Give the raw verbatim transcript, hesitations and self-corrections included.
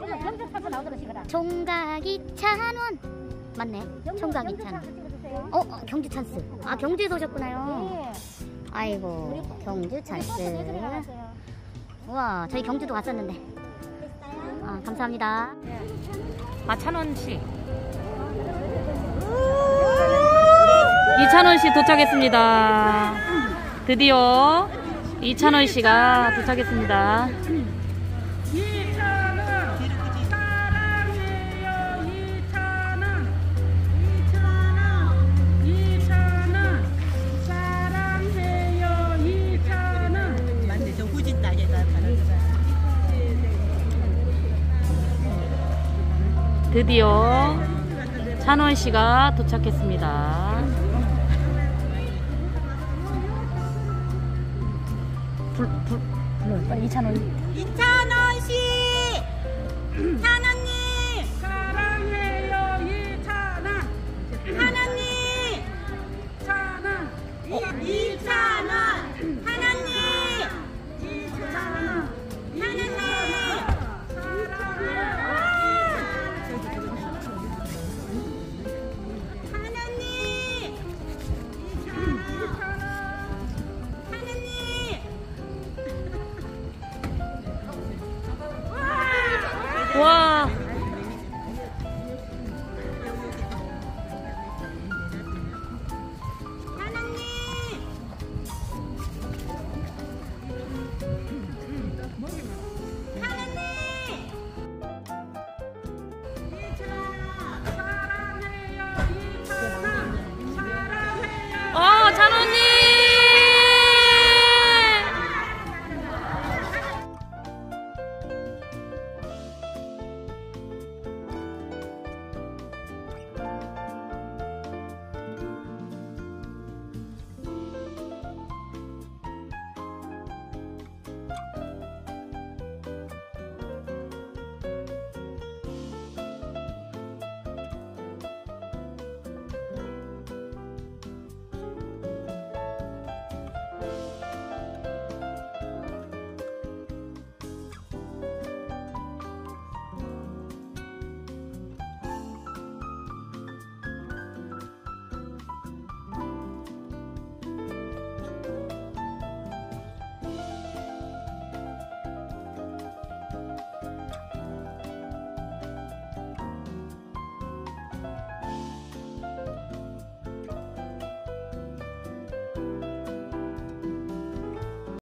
경주 타고 나오던 시거든. 총각 이천 원 맞네. 총각 이천 원. 어, 어 경주 찬스. 아 경주에서 오셨구나요. 네. 아이고 경주 찬스. 우와 저희 경주도 왔었는데. 아 감사합니다. 아 천 원씩. 이천 원씩 도착했습니다. 드디어 이천 원씨가 도착했습니다. 드디어 찬원씨가 도착했습니다. 불, 불, 불러요. 빨리 이천 원. 이천 원씩! 하나님! 사랑해요, 이천 원! 하나님! 천 원! 이천 원! 하나님! 이천 원! 하나님! 와.